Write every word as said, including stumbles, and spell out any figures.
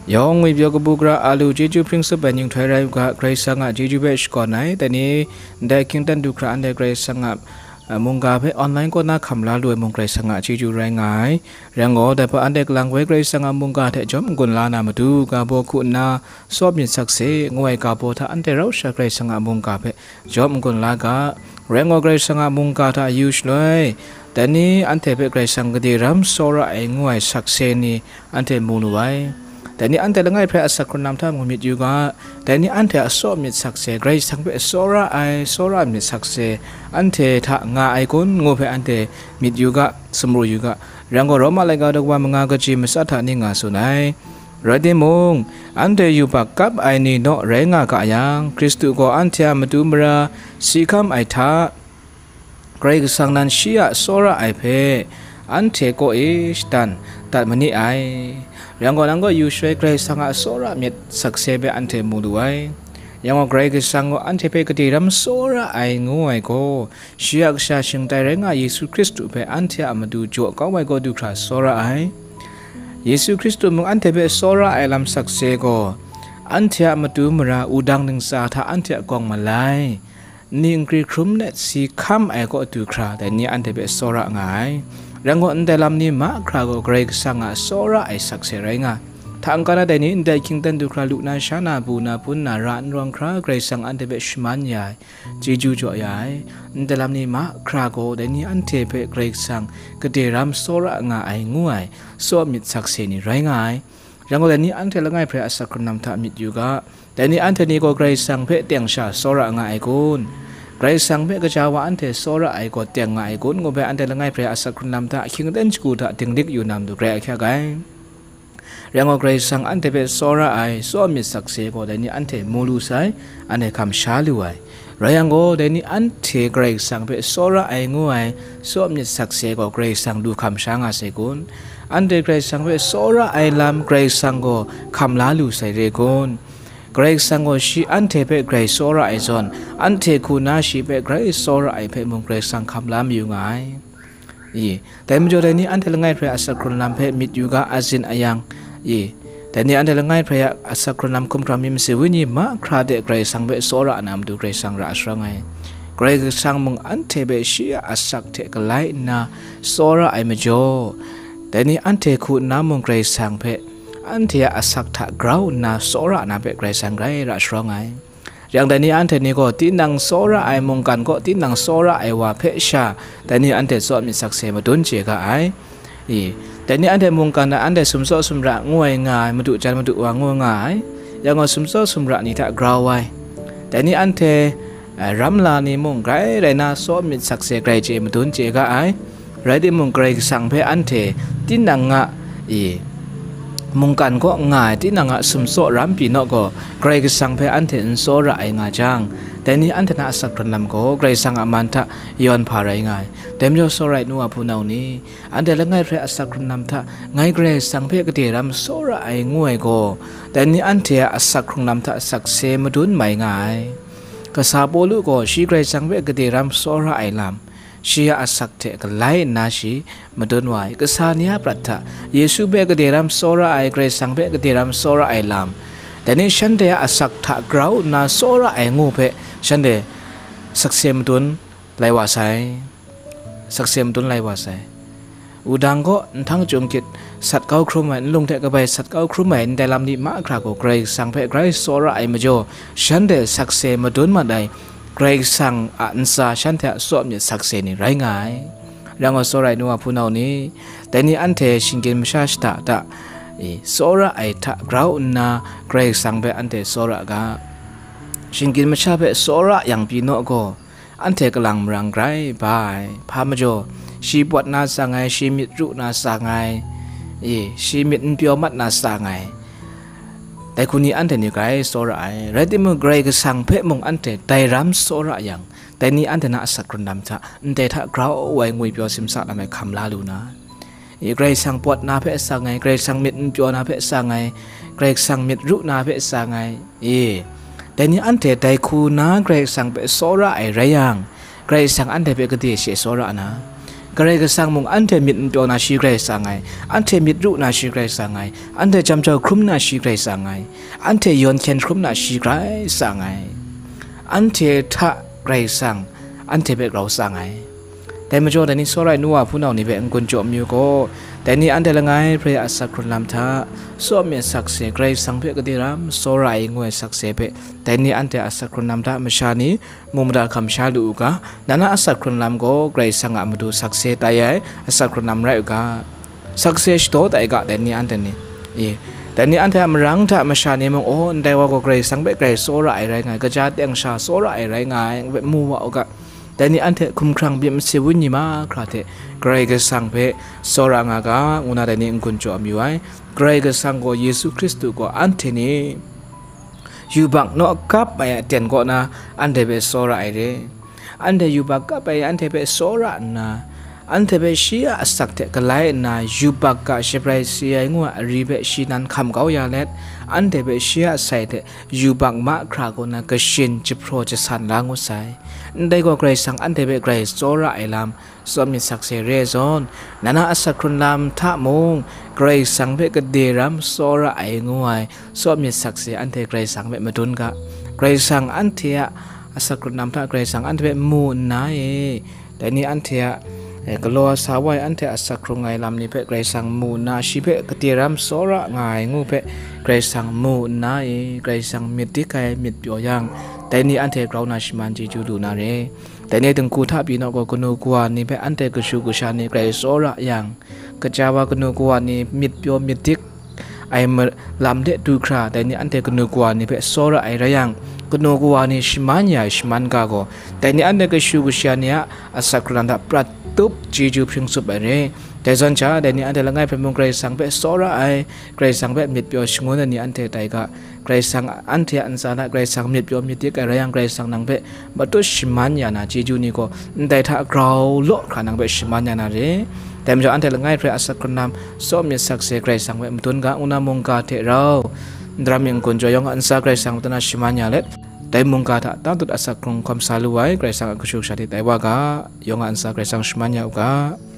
ยองวิบยกบุกระอาลูจีจูพริ้งสบันยังไทยไรกะไกรสังอาจีจูเบชก่อนไหนแต่นี้ได้คิงตันดูคราอันได้ไกรสังอามุงกาเพออนไลน์ก็น่าคำลาด้วยมุงไกรสังอาจีจูแรงไงแรงอ๋อแต่พออันได้กลางไว้ไกรสังอามุงกาเทจอมกุนลานามาดูกาโบคุณนาสอบมิสักเสงวยกาโบท่าอันได้เราชะไกรสังอามุงกาเพจอมกุนลากาแรงอ๋อไกรสังอามุงกาท่ายูชเลยแต่นี้อันเทเปไกรสังกดีรัมโซระไองวยสักเสนีอันเทมูนไว้แต่นี้อันเทละไงพระสักคนนำท่ามุมิดอยู่ก็แต่นี้อันเทอสอบมิสักเสไกรสังเปโซระไอโซระมิสักเสอันเทท่างาไอคนงูเพอันเทมิดอยู่ก็สมรู้อยู่ก็เรื่องก็รอมาเลยก็ดอกว่ามงากจีมิสัทธานิงาสุนัยรัดมงอันเทอยู่ปากกับไอนี่เนาะแรงากะยังคริสตุก็อันเทมาดูมราสีคำไอท่าไกรสังนั้นเชียโซระไอเพอันเทก็เอชตันตัดมันนี่ไอยังก็นั่งก็อยู่ช่วยไกรสังอาโซระมิดสักเซเบอันเทมูด้วยยังก็ไกรสังก็อันเทเปกติรำโซระไองูไอก็เชียกชาชิงไตเรงอาเยซูคริสต์เปอันเทอามาดูจ่อก็ไว้ก็ดูคราโซระไอเยซูคริสต์มึงอันเทเปโซระไอลำสักเซก็อันเทอามาดูมราอุดังหนึ่งสาถ้าอันเทกองมาไลนิ่งกรีครุมเน็ตสีคำไอก็ดูคราแต่นี่อันเทเปโซระไงรังก็อันเดลามนี้มาคราก็เกรกสังอาโซระไอสักเสไรงาทางการได้นี้อันเดคิงตันดูคราลุนาชานาบูนาปุนนารันรองคราเกรกสังอันเดเบชมันใหญ่จีจูจ่อใหญ่อันเดลามนี้มาคราก็ได้นี้อันเทเปเกรกสังก็เดรามโซระงาไองวยโซมิดสักเสนี่ไรงายรังก็ได้นี้อันเทละไงพระสักคนนำทามิดอยู่ก็แต่นี้อันเทนี้ก็เกรกสังเพเตียงชาโซระงาไอกุนไกรสังเบกจาวอันเทโซระไอก็เตียงไงกุนก็เบอันเทละไงพระสักคนนำท่าคิงเดนสกูท่าติงดิกอยู่นำดูเกรแค่ไงเรื่องของไกรสังอันเทเปโซระไอโซมิสักเซก็ได้นี่อันเทมูลูไซอันเทคำชาลูไอเรื่องก็ได้นี่อันเทไกรสังเปโซระไองูไอโซมิสักเซก็ไกรสังดูคำช้างอาเซกุนอันเทไกรสังเปโซระไอลำไกรสังก็คำลาลูไซเรกุนไกรสังก็ชีอันเทเปไกรโซระไอจอนอันเทคูนาชีเปไกรโซระไอเปมุงไกรสังคำลามอยู่ไงอีแต่เมื่อเดี๋ยวนี้อันเทละไงพระสักคนลำเปมิดอยู่กับอาจินอายังอีแต่นี่อันเทละไงพระสักคนลำคุมพระมิมสิวินีมาคราเดไกรสังเปโซระนำดูไกรสังราชรังไงไกรสังมุงอันเทเปชีอาสักเทกไลนาโซระไอเมโจแต่นี่อันเทคูนามุงไกรสังเปอันเทียอาศักทักกราวนาโซระนาเปกไรสังไรราชรองไงอย่างแต่นี้อันเทนี้ก็ที่นังโซระไอมงกันก็ที่นังโซระไอว่าเพชาแต่นี้อันเทสอบมีสักเสมาดุนเจกไออีแต่นี้อันเทมงกันอันเทสมโซสมระงวยง่ายมาดูจันมาดูวางงวยง่ายอย่างก็สมโซสมระนี่ถ้ากราวไว้แต่นี้อันเทรำลานี่มงไกรไรนาสอบมีสักเสไกรเจมาดุนเจกไอไรที่มงไกรสังเพอันเทที่นังอ่ะอีมุงกันก็ง่ายที่นังสมโซรัมปีนก็ไกรกสังเพอันเทนโซระไองาจังแต่นี้อันเทน่าสักคนนำก็ไกรสังอมันทะย้อนผ่าไรง่ายแต่เมื่อโซไรนัวพูนเอานี้อันเดละง่ายเพระสักคนนำทะง่ายไกรสังเพกติรัมโซระไองวยก็แต่นี้อันเทอสักคนนำทะสักเซมาดุนไม่ง่ายก็ซาโบลูก็ชีไกรสังเพกติรัมโซระไอลำชีอาศักเทกไลนาชีมาดนไว้ก็สานียปรัตถะเยซูเบกเดรัมโซระไอเกรสังเบกเดรัมโซระไอลามแต่นี่ฉันเดียอาศักทะกราวนาโซระไองูเพฉันเดสักเซมตุนไลวาไซสักเซมตุนไลวาไซอุดังก็ทั้งจงกิจสัตว์เก้าครุมเหมือนลุงเทกไปสัตว์เก้าครุมเหมือนแต่ลำนี้มาคราโกเกรสังเพเกรโซระไอมาโจฉันเดสักเซมาดุนมาได้ไกรสังอันซาฉันเถอะสวมเนี่ยสักเซนี่ไรง่ายเรื่องว่าโซไรนัวพูนเอานี้แต่นี่อันเทชิงกินมชาสตาตะโซระไอทะกราวนาไกรสังเปอันเทโซระกาชิงกินมชาเปโซระอย่างปีโนก็อันเทกลังรังไกรบายพามาโจชีปวดนาสังไงชีมิตรุนาสังไงชีมิตเปียวมัดนาสังไงแต่คุณนี้อันเทนี่ไกรโซระไอเรติมึงไกรก็สั่งเพะมงอันเทไตรำโซระอย่างแต่นี่อันเทน่าสักคนนำท่าอันเทถ้ากราวไว้งวยเปียวสิมสักทำไมคำลาลูนะไกรสั่งปวดนาเพะสั่งไงไกรสั่งมิดเปียวนาเพะสั่งไงไกรสั่งมิดรุนาเพะสั่งไงเอแต่นี่อันเทไตคูนาไกรสั่งเพะโซระไอไรอย่างไกรสั่งอันเทเพะก็ดีเสียโซระนะกระไรก็สังมุงอันเทมิดเปียวนาชีไกรสังไงอันเทมิดรูนาชีไกรสังไงอันเทจำเจ้าครุมนาชีไกรสังไงอันเทยอนเข็นครุมนาชีไกรสังไงอันเททะไกรสังอันเทเบกเราสังไงแต่เมื่อโจแต่นี้โซไรนัวผู้นานี่เป็นคนโจมอยู่ก็แต่นี่อันเดละไงพระอัสสครุนลำท่าสวมเมียสักเสกไรสังเพกติรามโซไรงวยสักเสเพแต่นี่อันเดอัสสครุนลำท่ามชานีมุมดาคำชาลูกะนั่นอัสสครุนลำก็ไกรสังอามาดูสักเสตายอัสสครุนลำไรกะสักเสชโตแต่กะแต่นี่อันเดนี่เอแต่นี่อันเดมรังท่ามชานีมองโอ้แต่ว่าก็ไกรสังเปไกรโซไรไรไงก็จะเตียงชาโซไรไรไงแบบมัวกะแต่นี่อันเทคุมครังเบียมเสวิญญมาคราเทไกรก็สังเพโซรางากาอุนาแต่นี่กุญจอมอยู่ไว้ไกรก็สังก็เยซูคริสต์ก็อันเทนี่อยู่บังนอกกับไปเตียนก็นะอันเทเปโซราไอเรอันเทอยู่บังกับไปอันเทเปโซรานะอันเทเปชียสักเทกไลนะอยู่บังกับเชฟไรเซียงัวรีเบชีนันคำเขายาเล็ดอันเทเปชียใส่เทอยู่บังมาคราก็นะก็ชินจิโปรจะสันล้างหัวใจได้ก็ไกรสังอันเทเปไกรโซราไอลามสวมมิสักเซเรซอนนานาอัสครุนลามท่ามงไกรสังเพกเดรัมโซระไองวยสวมมิสักเซอันเทไกรสังเปมาดุนกะไกรสังอันเทียอัสครุนลามท่าไกรสังอันเทเปมูนายแต่นี่อันเทียกลัวสาวอันเทอัสครุงไงลำนี้เพไกรสังมูนาชิเพกเดรัมโซระไงงูเพไกรสังมูนายไกรสังมิดที่ไกมิดเปียวยังแต่นี่อันเทกราวนาชิมันจีจูดูนาเรแต่เนี่ยถึงกูทับปีนอกก็กนูกวนนี่เป็นอันเตกชูกุชานี่ไกรโซระยังกระจาวกนูกวนนี่มิดเปียวมิดทิกไอมาลำเดดูคราแต่นี่อันเตกนูกวนนี่เป็นโซระไอระยังกนูกวนนี่ชิมันยาชิมันกาโกแต่นี่อันเตกชูกุชานี่อาศักรันดาปรัดตุบจีจูพิงสุบไปเร่แต่ส่วนช้าแต่นี่อันเตละไงเป็นมงไกรสังเป็นโซระไอไกรสังเป็นมิดเปียวชงวนนี่อันเตไตกะไกรสังอันเทียอันสาระไกรสังมิดเปียวมิดทิกอะไรยังไกรสังนังเป็นบัตุชิมันยานาจีจูนี่ก็ได้ถ้ากราวโลขานังเป็นชิมันยานาเรแต่เมื่ออันเทละไงพระอัสสครุนนำสวมมิสักเสไกรสังเป็นมุตุนกะอุณามงกาเทเราดรามิงกุนจอยองอันสาไกรสังมุตนาชิมันยาเล็ดแต่มงกาถ้าตั้งตุดอัสสครุงความสาลุไว้ไกรสังกุชุกชาติแต่ว่ากะยองอันสาไกรสังชิมันยาอุกะ